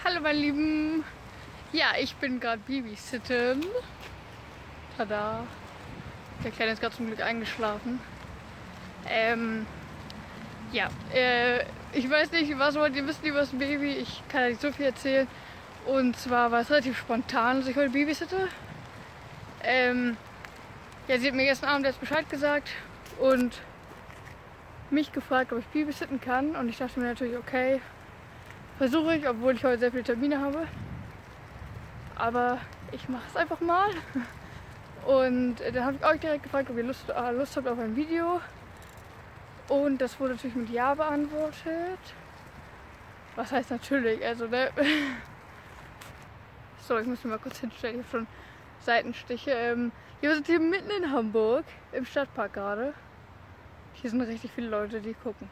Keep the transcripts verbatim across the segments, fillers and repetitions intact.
Hallo meine Lieben! Ja, ich bin gerade Babysitten. Tada! Der Kleine ist gerade zum Glück eingeschlafen. Ähm, ja, äh, ich weiß nicht, was wollt ihr wissen über das Baby? Ich kann ja nicht so viel erzählen. Und zwar war es relativ spontan, dass ich heute babysitte. Ähm, ja, sie hat mir gestern Abend erst Bescheid gesagt und mich gefragt, ob ich babysitten kann. Und ich dachte mir natürlich, okay, versuche ich, obwohl ich heute sehr viele Termine habe. Aber ich mache es einfach mal. Und dann habe ich euch direkt gefragt, ob ihr Lust, äh, Lust habt auf ein Video. Und das wurde natürlich mit Ja beantwortet. Was heißt natürlich? Also, ne? So, ich muss mich mal kurz hinstellen. Ich habe schon Seitenstiche. Ähm, wir sind hier mitten in Hamburg, im Stadtpark gerade. Hier sind richtig viele Leute, die gucken.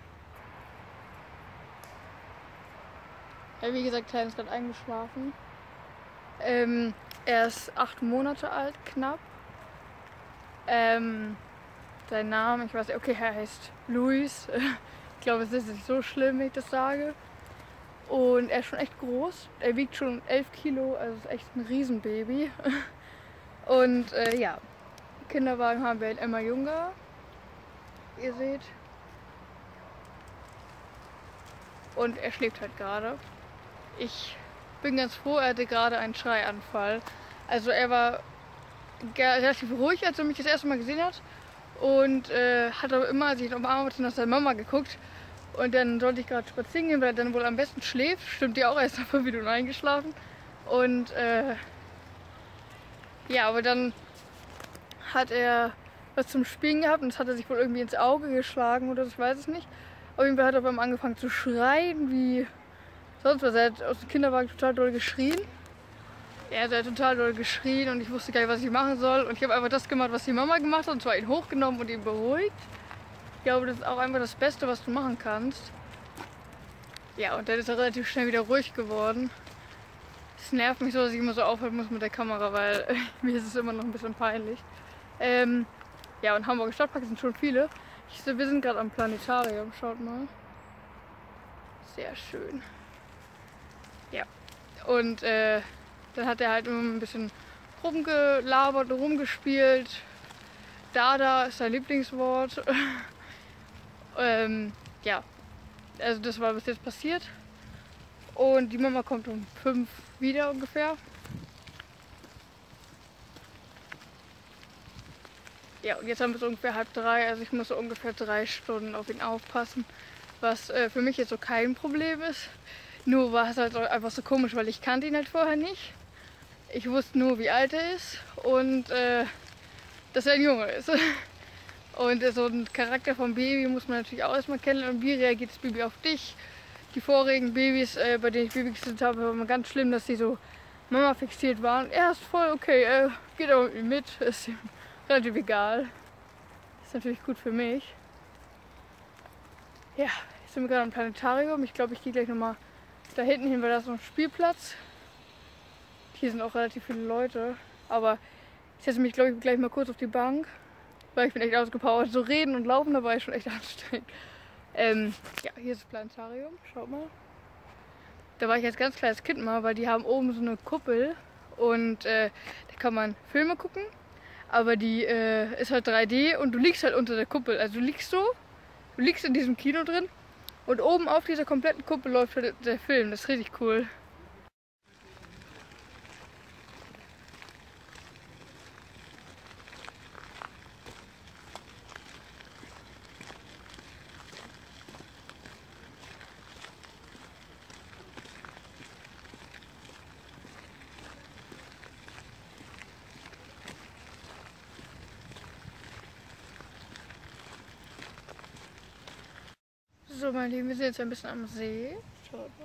Ja, wie gesagt, Kleiner ist gerade eingeschlafen. Ähm, er ist acht Monate alt, knapp. Ähm, sein Name, ich weiß nicht, okay, er heißt Luis. Ich glaube, es ist nicht so schlimm, wenn ich das sage. Und er ist schon echt groß. Er wiegt schon elf Kilo, also ist echt ein Riesenbaby. Und äh, ja, Kinderwagen haben wir in Emma Junga. Ihr seht. Und er schläft halt gerade. Ich bin ganz froh, er hatte gerade einen Schreianfall. Also er war relativ ruhig, als er mich das erste Mal gesehen hat. Und äh, hat aber immer, als ich ihn umarmt hatte, nach seiner Mama geguckt. Und dann sollte ich gerade spazieren gehen, weil er dann wohl am besten schläft. Stimmt ja auch, erst nach fünf Minuten eingeschlafen. Und äh, ja, aber dann hat er was zum Spielen gehabt und das hat er sich wohl irgendwie ins Auge geschlagen oder so, ich weiß es nicht. Auf jeden Fall hat er beim angefangen zu schreien, wie sonst was. Er hat aus dem Kinderwagen total doll geschrien. Er hat total doll geschrien und ich wusste gar nicht, was ich machen soll. Und ich habe einfach das gemacht, was die Mama gemacht hat, und zwar ihn hochgenommen und ihn beruhigt. Ich glaube, das ist auch einfach das Beste, was du machen kannst. Ja, und dann ist er relativ schnell wieder ruhig geworden. Es nervt mich so, dass ich immer so aufhören muss mit der Kamera, weil äh, mir ist es immer noch ein bisschen peinlich. Ähm, ja, und Hamburger Stadtpark sind schon viele. Ich, wir sind gerade am Planetarium, schaut mal. Sehr schön. Ja, und äh, dann hat er halt immer ein bisschen rumgelabert und rumgespielt. Dada ist sein Lieblingswort. ähm, ja, also das war bis jetzt passiert. Und die Mama kommt um fünf wieder ungefähr. Ja, und jetzt haben wir so ungefähr halb drei, also ich muss so ungefähr drei Stunden auf ihn aufpassen. Was äh, für mich jetzt so kein Problem ist. Nur war es halt einfach so komisch, weil ich kannte ihn halt vorher nicht. Ich wusste nur, wie alt er ist und äh, dass er ein Junge ist. Und so ein Charakter vom Baby muss man natürlich auch erstmal kennenlernen. Und wie reagiert das Baby auf dich? Die vorigen Babys, äh, bei denen ich Baby gesittet habe, war immer ganz schlimm, dass die so Mama fixiert waren. Er ist voll okay, er geht aber mit mir mit. Ist ihm relativ egal. Ist natürlich gut für mich. Ja, jetzt sind wir gerade am Planetarium. Ich glaube, ich gehe gleich nochmal da hinten hin, weil da ist noch ein Spielplatz. Hier sind auch relativ viele Leute. Aber ich setze mich, glaube ich, gleich mal kurz auf die Bank. Weil ich bin echt ausgepowert. So reden und laufen dabei ist schon echt anstrengend. Ähm, ja, hier ist das Planetarium. Schaut mal. Da war ich als ganz kleines Kind mal, weil die haben oben so eine Kuppel. Und äh, da kann man Filme gucken. Aber die äh, ist halt drei D und du liegst halt unter der Kuppel. Also du liegst so, du liegst in diesem Kino drin. Und oben auf dieser kompletten Kuppel läuft halt der Film. Das ist richtig cool. So, meine Lieben, wir sind jetzt ein bisschen am See. Schaut mal.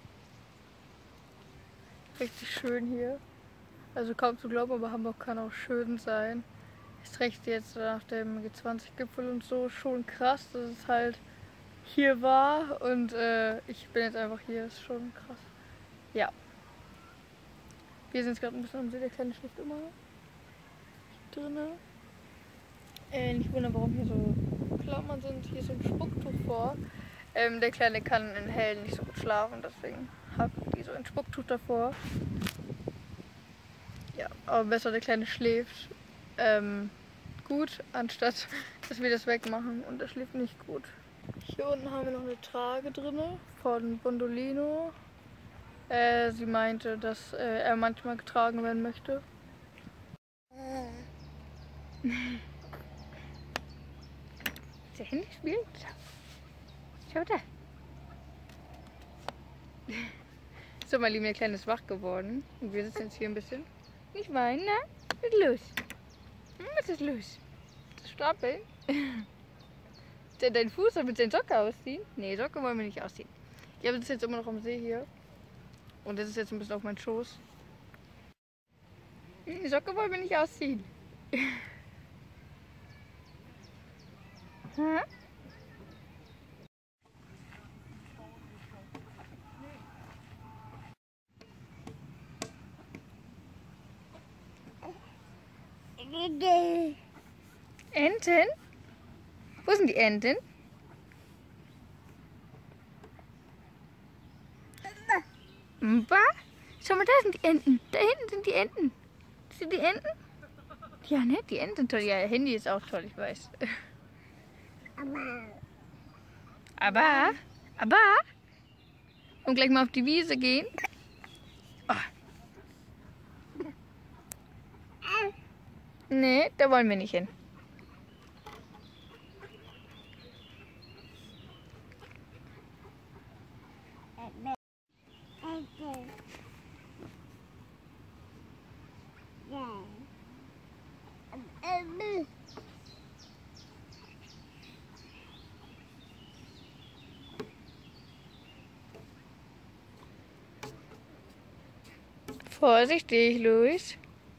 Richtig schön hier. Also kaum zu glauben, aber Hamburg kann auch schön sein. Es recht jetzt nach dem G zwanzig Gipfel und so schon krass, dass es halt hier war. Und äh, ich bin jetzt einfach hier, ist schon krass. Ja. Wir sind jetzt gerade ein bisschen am See, der Kleine schläft immer hier drinnen. Äh, nicht wundern, warum hier so Klammern sind. Hier ist so ein Spucktuch vor. Ähm, der Kleine kann in Hellen nicht so gut schlafen, deswegen habe ich so ein Spucktuch davor. Ja, aber besser der Kleine schläft ähm, gut, anstatt dass wir das wegmachen und er schläft nicht gut. Hier unten haben wir noch eine Trage drin von Bondolino. Äh, sie meinte, dass äh, er manchmal getragen werden möchte. Der Handy spielt. Schau da. So, mein lieber Kleiner ist wach geworden. Und wir sitzen jetzt hier ein bisschen. Nicht weinen, ne? Was ist los? Was ist los? Das Strampeln? Der deinen Fuß soll mit seinen Socken ausziehen? Nee, Socke wollen wir nicht ausziehen. Ich sitze jetzt immer noch am See hier. Und das ist jetzt ein bisschen auf meinen Schoß. Die Socke wollen wir nicht ausziehen. Hm? Enten? Wo sind die Enten? Mba? Schau mal, da sind die Enten. Da hinten sind die Enten. Sind die Enten? Ja, ne? Die Enten sind toll. Ja, Handy ist auch toll, ich weiß. Aber? Aber? Und gleich mal auf die Wiese gehen? Oh. Nee, da wollen wir nicht hin. Vorsichtig, Luis.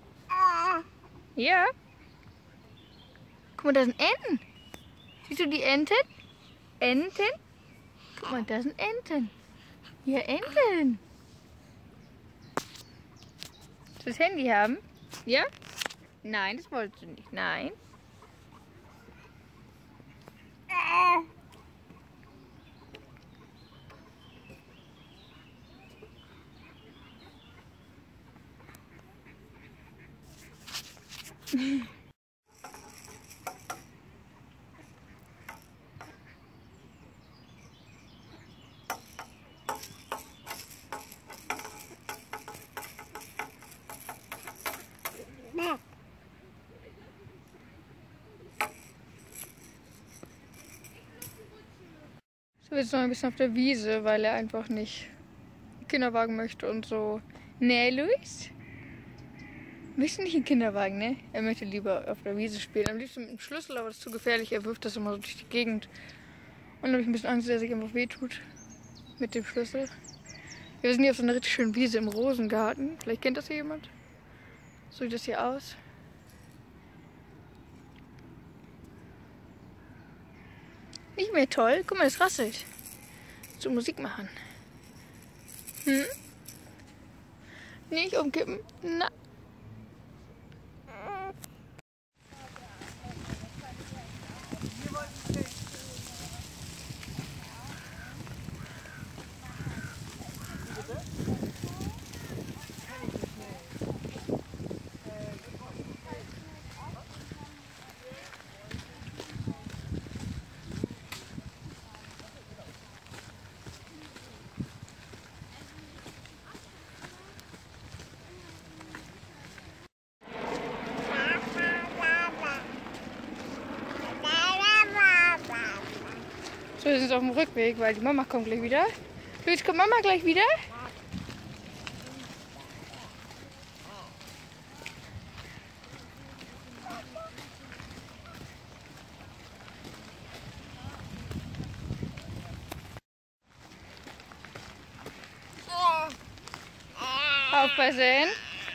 Ja. Guck mal, da sind Enten. Siehst du die Enten? Enten? Guck mal, da sind Enten. Ja, Enten. Willst du das Handy haben? Ja? Nein, das wolltest du nicht. Nein. So, jetzt noch ein bisschen auf der Wiese, weil er einfach nicht einen Kinderwagen möchte und so. Nee, Luis? Möchte nicht in den Kinderwagen, ne? Er möchte lieber auf der Wiese spielen. Am liebsten mit dem Schlüssel, aber das ist zu gefährlich. Er wirft das immer so durch die Gegend. Und dann habe ich ein bisschen Angst, dass er sich einfach wehtut mit dem Schlüssel. Wir sind hier auf so einer richtig schönen Wiese im Rosengarten. Vielleicht kennt das hier jemand. So sieht das hier aus. Nicht mehr toll. Guck mal, es rasselt. So Musik machen. Hm? Nicht umkippen. Na. So, wir sind auf dem Rückweg, weil die Mama kommt gleich wieder. Luis, kommt Mama gleich wieder? Aufpassen.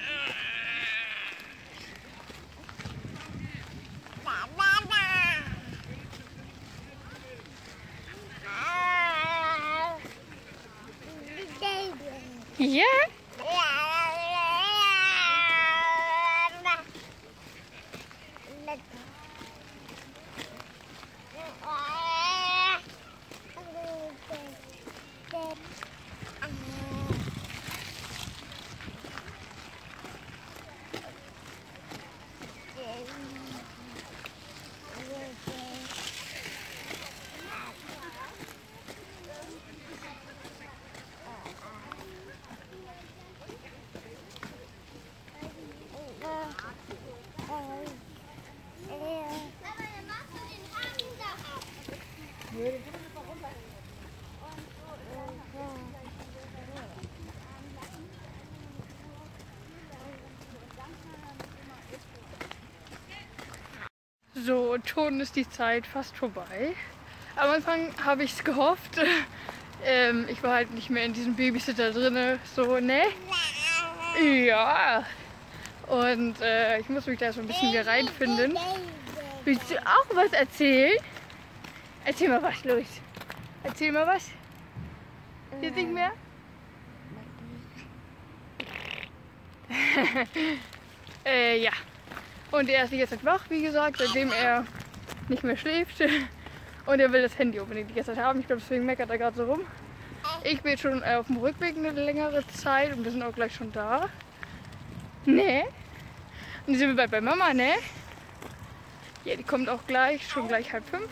Ja? und schon ist die Zeit fast vorbei. Am Anfang habe ich es gehofft. ähm, ich war halt nicht mehr in diesem Babysitter drin, so, ne? Ja. Und äh, ich muss mich da so ein bisschen wieder reinfinden. Willst du auch was erzählen? Erzähl mal was, Luis. Erzähl mal was. Jetzt nicht mehr? äh, ja. Und er ist die ganze Zeit wach, wie gesagt, seitdem er nicht mehr schläft. Und er will das Handy unbedingt die ganze Zeit haben. Ich glaube, deswegen meckert er gerade so rum. Ich bin schon äh, auf dem Rückweg eine längere Zeit und wir sind auch gleich schon da. Ne? Und dann sind wir bald bei Mama, ne? Ja, die kommt auch gleich, schon gleich halb fünf.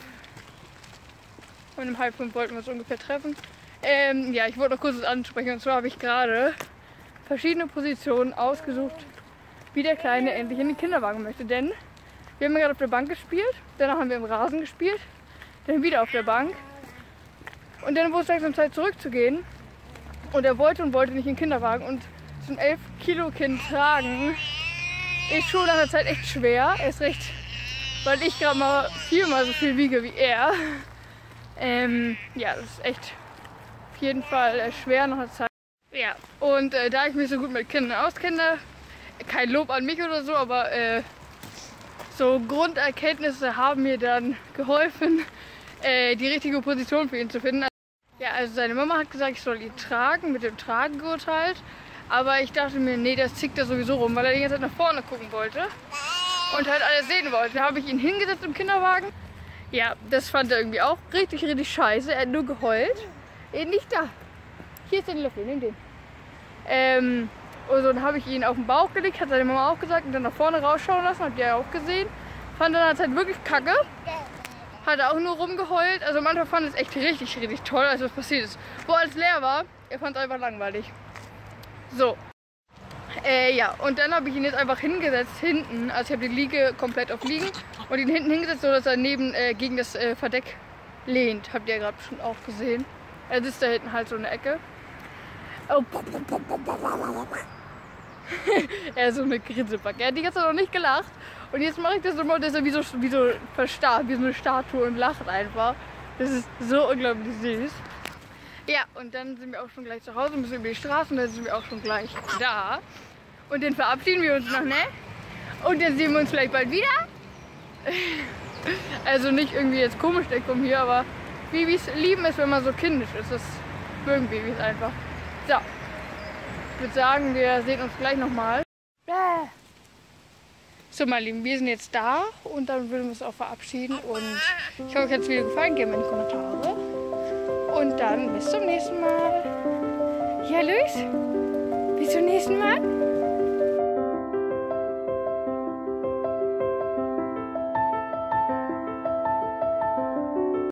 Und um halb fünf wollten wir uns ungefähr treffen. Ähm, ja, ich wollte noch kurz was ansprechen. Und zwar habe ich gerade verschiedene Positionen ausgesucht, wie der Kleine endlich in den Kinderwagen möchte. Denn wir haben gerade auf der Bank gespielt, danach haben wir im Rasen gespielt, dann wieder auf der Bank. Und dann wurde es langsam Zeit zurückzugehen. Und er wollte und wollte nicht in den Kinderwagen. Und so ein elf Kilo Kind tragen ist schon nach der Zeit echt schwer. Erst recht, weil ich gerade mal viermal so viel wiege wie er. Ähm, ja, das ist echt auf jeden Fall äh, schwer nach der Zeit. Ja, und äh, da ich mich so gut mit Kindern auskenne, kein Lob an mich oder so, aber äh, so Grunderkenntnisse haben mir dann geholfen, äh, die richtige Position für ihn zu finden. Ja, also seine Mama hat gesagt, ich soll ihn tragen, mit dem Tragegurt halt. Aber ich dachte mir, nee, das zickt er sowieso rum, weil er die ganze Zeit nach vorne gucken wollte und halt alles sehen wollte. Da habe ich ihn hingesetzt im Kinderwagen. Ja, das fand er irgendwie auch richtig, richtig scheiße. Er hat nur geheult. Eh, nicht da. Hier ist der Löffel, nimm den. Ähm, und so, dann habe ich ihn auf den Bauch gelegt, hat seine Mama auch gesagt, und dann nach vorne rausschauen lassen, habt ihr ja auch gesehen. Fand er halt wirklich kacke. Hat er auch nur rumgeheult. Also am Anfang fand es echt richtig, richtig toll, als was passiert ist. Wo alles leer war, er fand es einfach langweilig. So. Äh, ja, und dann habe ich ihn jetzt einfach hingesetzt, hinten. Also ich habe die Liege komplett auf Liegen und ihn hinten hingesetzt, so dass er neben äh, gegen das äh, Verdeck lehnt. Habt ihr ja gerade schon auch gesehen. Er sitzt da hinten halt so in der Ecke. Oh. Er ist so eine Grinsebacke. Er hat die ganze Zeit noch nicht gelacht. Und jetzt mache ich das immer, dass er wie so, wie so verstarrt, wie so eine Statue und lacht einfach. Das ist so unglaublich süß. Ja, und dann sind wir auch schon gleich zu Hause, müssen über die Straße und dann sind wir auch schon gleich da. Und dann verabschieden wir uns noch, ne? Und dann sehen wir uns vielleicht bald wieder. Also nicht irgendwie jetzt komisch der kommt hier, aber Babys lieben es, wenn man so kindisch ist. Das mögen Babys einfach. So, ich würde sagen, wir sehen uns gleich nochmal. So, meine Lieben, wir sind jetzt da und dann würden wir uns auch verabschieden. Und ich hoffe, euch hat das Video gefallen. Gebt mir in die Kommentare. Und dann bis zum nächsten Mal. Ja, Luis? Bis zum nächsten Mal.